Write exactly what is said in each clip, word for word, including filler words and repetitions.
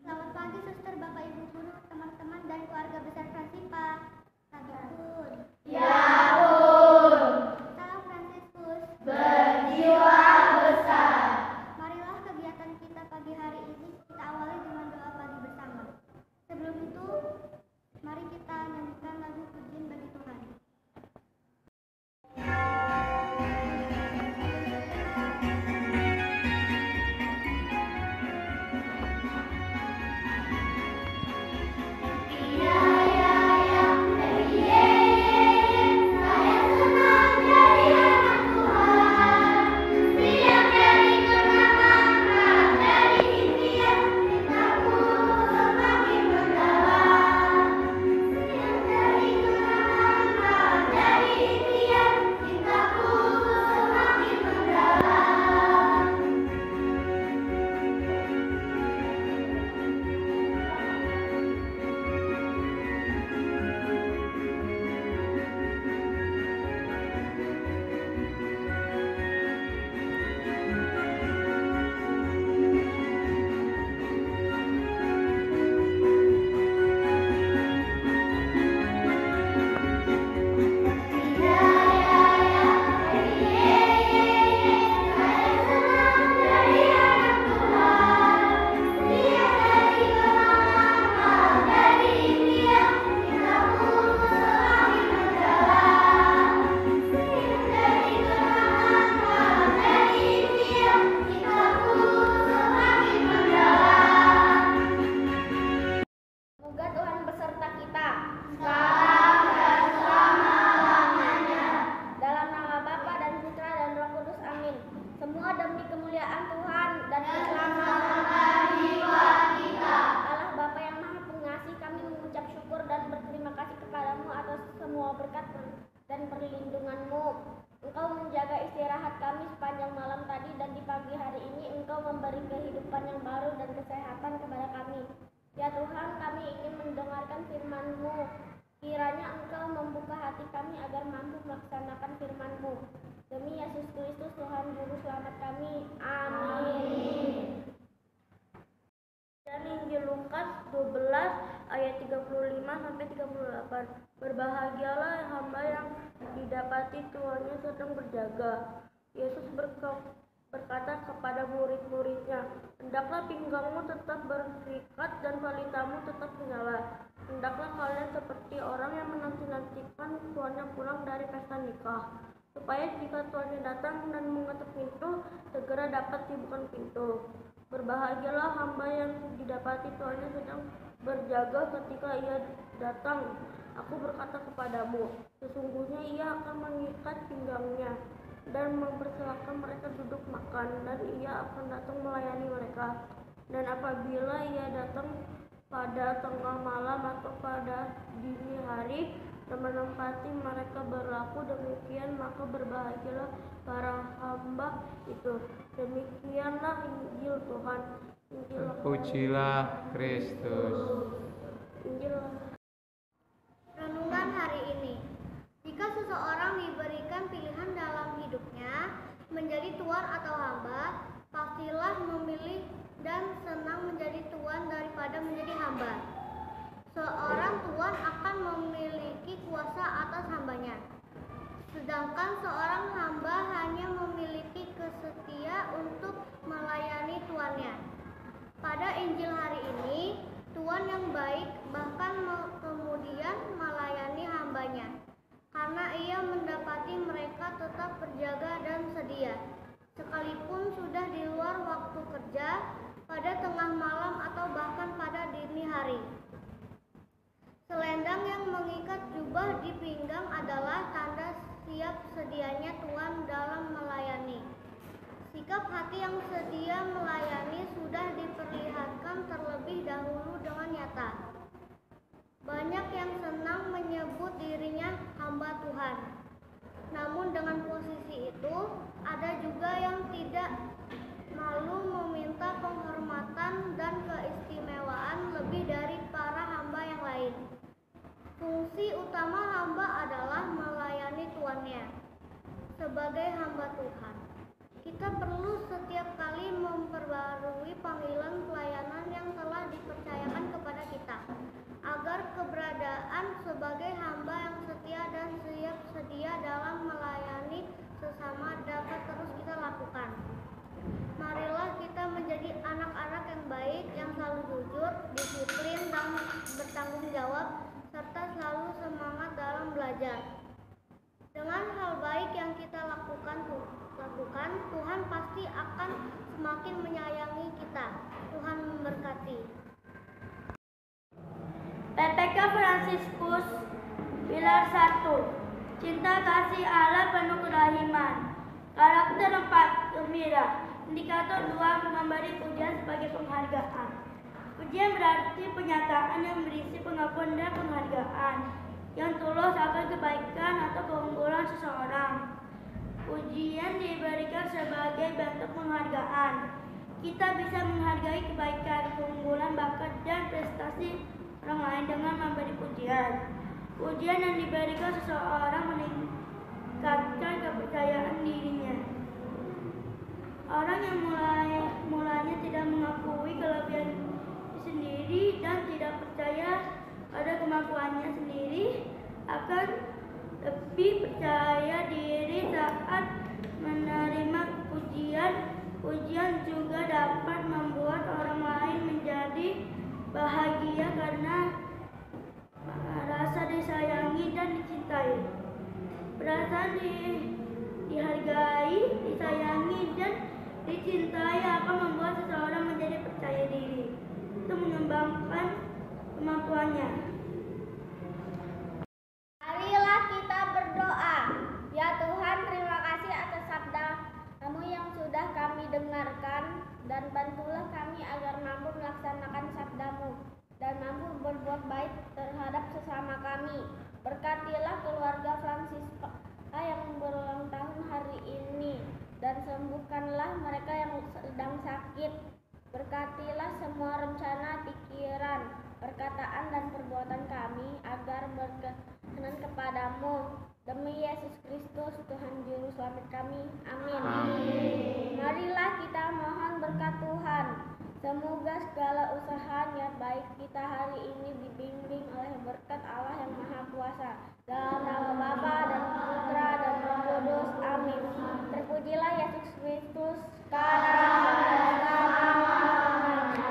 Selamat pagi suster, bapak ibu guru, teman-teman dan keluarga besar Fransipa. Pagi pun. Ya pun. Salam Fransiskus. Berjiwa besar. Marilah kegiatan kita pagi hari ini kita awali dengan doa pagi bersama. Sebelum itu, mari kita nyanyikan lagu pujian bagi Tuhan. Semua berkat dan perlindungan-Mu. Engkau menjaga istirahat kami sepanjang malam tadi, dan di pagi hari ini Engkau memberi kehidupan yang baru dan kesehatan kepada kami. Ya Tuhan, kami ingin mendengarkan firman-Mu. Kiranya Engkau membuka hati kami agar mampu melaksanakan firman-Mu. Demi Yesus Kristus Tuhan Juru Selamat kami. Amin. Dari Injil Lukas dua belas ayat tiga puluh lima sampai tiga puluh delapan. Berbahagialah hamba yang didapati tuannya sedang berjaga. Yesus berkata kepada murid-muridnya, "Hendaklah pinggangmu tetap berikat dan pelitamu tetap menyala. Hendaklah kalian seperti orang yang menanti-nantikan tuannya pulang dari pesta nikah, supaya jika tuannya datang dan mengetuk pintu, segera dapat dibuka pintu. Berbahagialah hamba yang didapati tuannya sedang berjaga ketika ia datang. Aku berkata kepadamu, sesungguhnya ia akan mengikat pinggangnya dan mempersilahkan mereka duduk makan, dan ia akan datang melayani mereka. Dan apabila ia datang pada tengah malam atau pada dini hari dan menempati mereka berlaku demikian, maka berbahagialah para hamba itu." Demikianlah Injil Tuhan. Terpujilah Kristus. Injil. Renungan hari ini. Jika seseorang diberikan pilihan dalam hidupnya menjadi tuan atau hamba, pastilah memilih dan senang menjadi tuan daripada menjadi hamba. Seorang tuan akan memiliki kuasa atas hambanya, sedangkan seorang hamba hanya memiliki kesetia untuk melayani tuannya. Pada Injil hari ini, tuan yang baik bahkan kemudian melayani hambanya, karena ia mendapati mereka tetap berjaga dan sedia, sekalipun sudah di luar waktu kerja, pada tengah malam atau bahkan pada dini hari. Selendang yang mengikat jubah di pinggang adalah tanda siap sedianya tuan dalam melayani. Sikap hati yang sedia melayani sudah diperlihatkan terlebih dahulu dengan nyata. Banyak yang senang menyebut dirinya hamba Tuhan. Namun dengan posisi itu, ada juga yang tidak malu meminta penghormatan dan keistimewaan lebih dari para hamba yang lain. Fungsi utama hamba adalah melayani tuannya. Sebagai hamba semakin menyayangi kita. Tuhan memberkati. P P K Fransiskus Pilar satu. Cinta kasih Allah penuh kerahiman. Karakter empat, gembira. Indikator dua, memberi pujian sebagai penghargaan. Pujian berarti pernyataan yang berisi pengakuan dan penghargaan yang tulus akan kebaikan atau keunggulan seseorang. Pujian diberikan sebagai bentuk penghargaan. Kita bisa menghargai kebaikan, keunggulan, bakat, dan prestasi orang lain dengan memberi pujian. Pujian yang diberikan seseorang meningkatkan kepercayaan dirinya. Orang yang mulai mulanya tidak mengakui kelebihan sendiri dan tidak percaya pada kemampuannya sendiri akan lebih percaya diri saat menerima pujian. Pujian juga dapat membuat orang lain menjadi bahagia karena rasa disayangi dan dicintai. Perasaan di, dihargai, disayangi, dan dicintai akan membuat seseorang menjadi percaya diri untuk mengembangkan kemampuannya. Marilah kita berdoa. Ya Tuhan, terima kasih atas sabda-Mu yang sudah kami dengarkan, dan bantulah kami agar mampu melaksanakan sabda-Mu dan mampu berbuat baik terhadap sesama kami. Berkatilah keluarga Fransiska yang berulang tahun hari ini, dan sembuhkanlah mereka yang sedang sakit. Berkatilah semua rencana, pikiran, perkataan, dan perbuatan kami agar berkenan kepadamu. Demi Yesus Kristus, Tuhan Juru Selamat kami. Amin. Amin. Marilah kita mohon berkat Tuhan. Semoga segala usaha niat baik kita hari ini dibimbing oleh berkat Allah yang Maha Kuasa. Dalam nama Bapa dan Putra dan Roh Kudus. Amin. Terpujilah Yesus Kristus sekarang dan selamanya.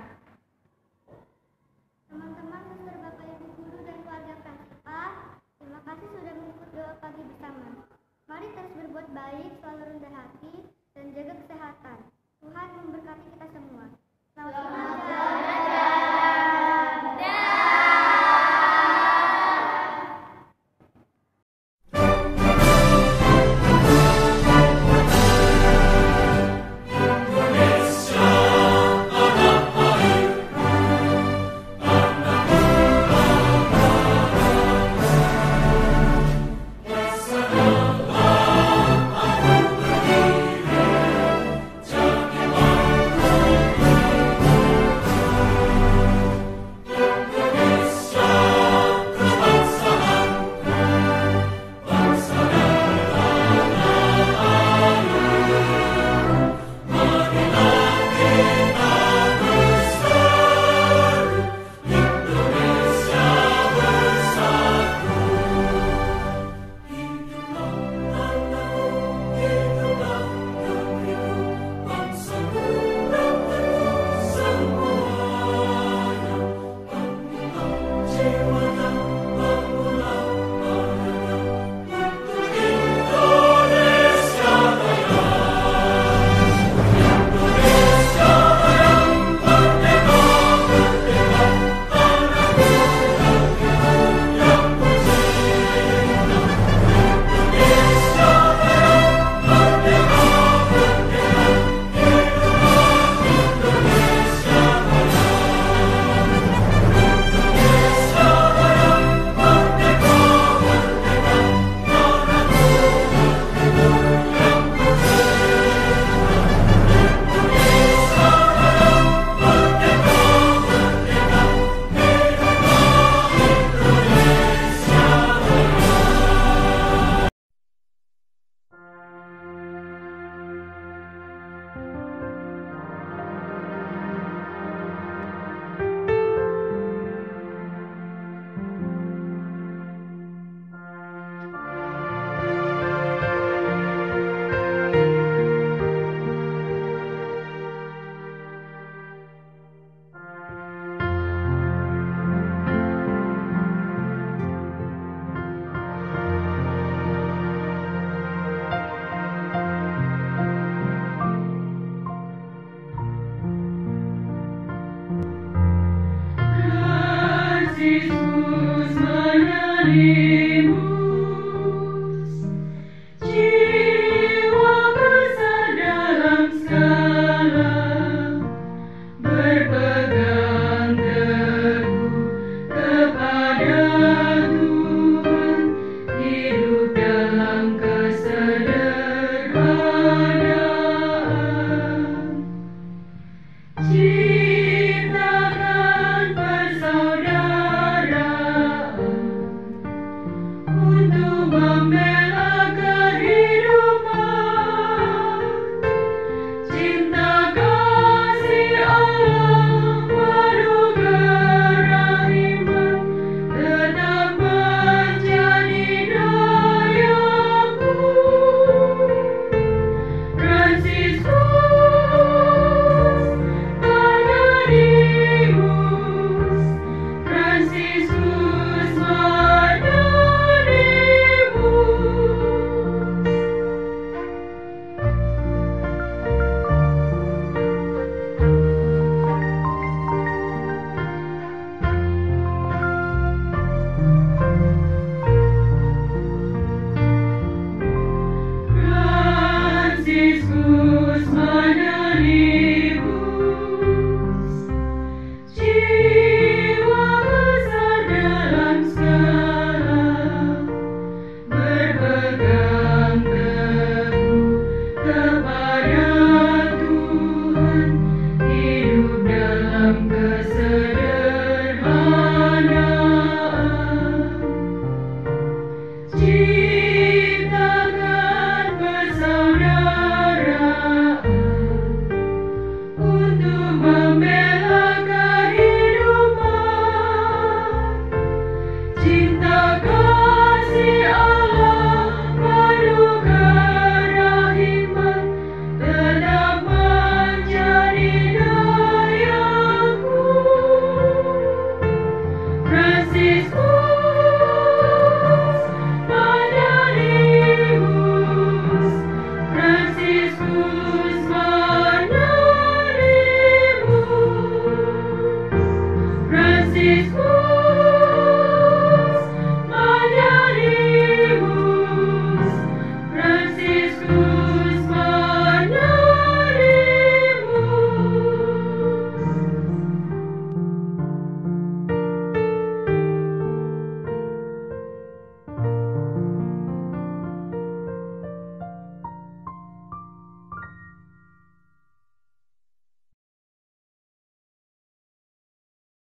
Teman-teman, suster, bapak, ibu guru, dan keluarga Fransiska, terima kasih sudah mengikuti doa pagi bersama. Mari terus berbuat baik, selalu rendah hati,